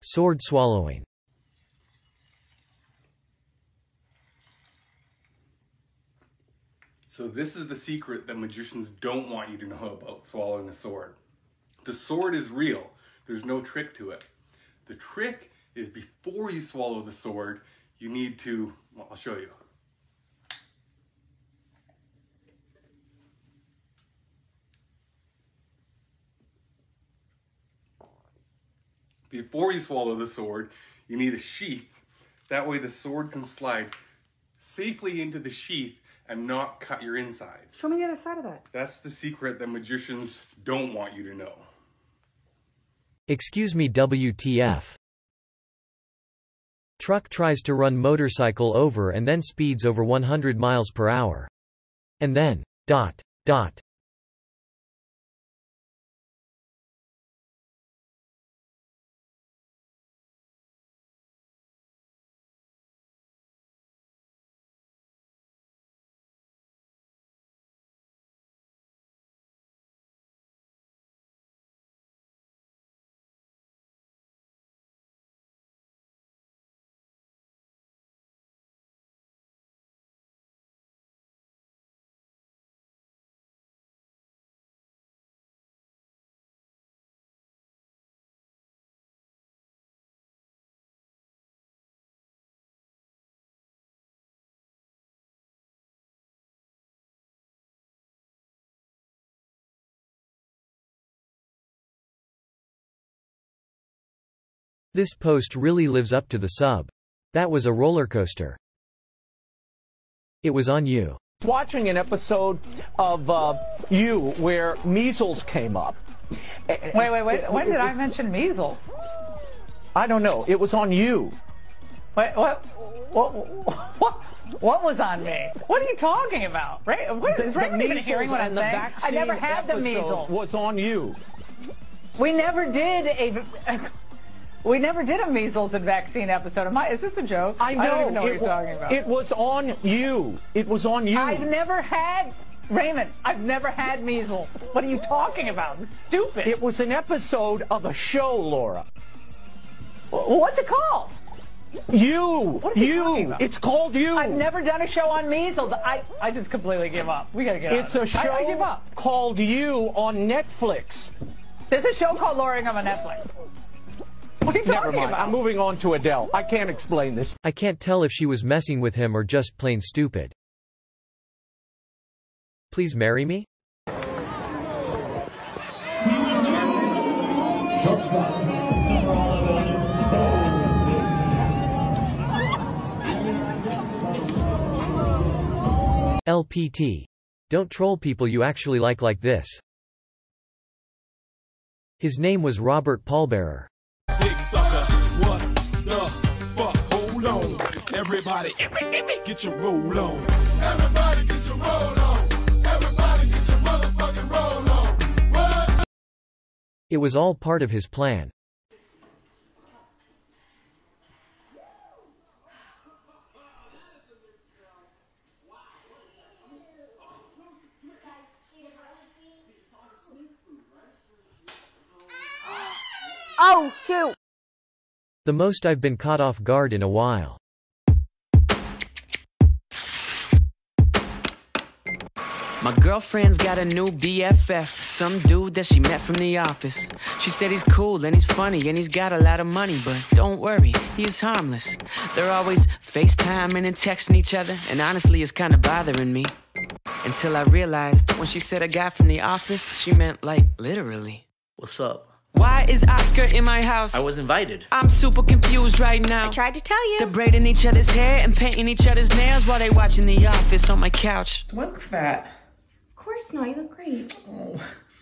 Sword swallowing. So this is the secret that magicians don't want you to know about swallowing a sword. The sword is real. There's no trick to it. The trick is before you swallow the sword, you need to, well, I'll show you. Before you swallow the sword, you need a sheath. That way the sword can slide safely into the sheath and not cut your insides. Show me the other side of that. That's the secret that magicians don't want you to know. Excuse me, WTF. Truck tries to run motorcycle over and then speeds over 100 miles per hour. And then, ... This post really lives up to the sub. That was a roller coaster. It was on you. Watching an episode of You where measles came up. Wait. When did I mention measles? I don't know. It was on You. What was on me? What are you talking about? Is Raymond even hearing what I'm saying? I never had the measles. Was on You. We never did a measles and vaccine episode. Is this a joke? I know. I don't even know what you're talking about. It was on You. It was on You. Raymond, I've never had measles. What are you talking about? It's stupid. It was an episode of a show, Laura. What's it called? You. What are you talking about? It's called You. I've never done a show on measles. I just completely give up. We gotta get out. It's a show I give up. called You on Netflix. There's a show called Laura Ingraham on Netflix. What are you Never talking mind. about? I'm moving on to Adele. I can't explain this. I can't tell if she was messing with him or just plain stupid. Please marry me? LPT. Don't troll people you actually like this. His name was Robert Pallbearer. Big sucker, what the fuck? Hold on. Everybody, get your roll on. Everybody get your roll on. Everybody get your motherfucking roll on. What? It was all part of his plan. Oh, shoot! The most I've been caught off guard in a while. My girlfriend's got a new BFF, some dude that she met from the office. She said he's cool and he's funny and he's got a lot of money, but don't worry, he's harmless. They're always FaceTiming and texting each other, and honestly it's kinda bothering me. Until I realized when she said a guy from the office, she meant like literally. What's up? Why is Oscar in my house? I was invited. I'm super confused right now. I tried to tell you. They're braiding each other's hair and painting each other's nails while they watching The Office on my couch. Do I look fat? Of course not. You look great. Oh.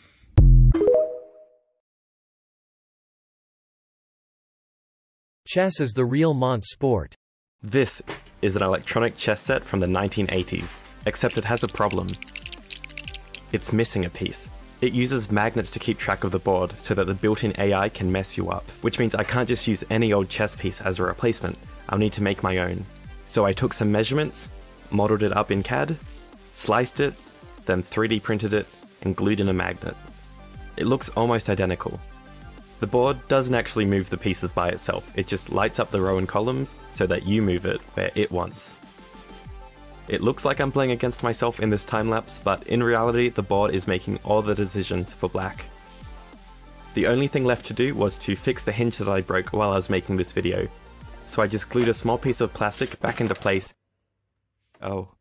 Chess is the real Mont sport. This is an electronic chess set from the 1980s, except it has a problem. It's missing a piece. It uses magnets to keep track of the board so that the built-in AI can mess you up, which means I can't just use any old chess piece as a replacement. I'll need to make my own. So I took some measurements, modeled it up in CAD, sliced it, then 3D printed it and glued in a magnet. It looks almost identical. The board doesn't actually move the pieces by itself, it just lights up the row and columns so that you move it where it wants. It looks like I'm playing against myself in this time-lapse, but in reality the board is making all the decisions for black. The only thing left to do was to fix the hinge that I broke while I was making this video, so I just glued a small piece of plastic back into place. Oh.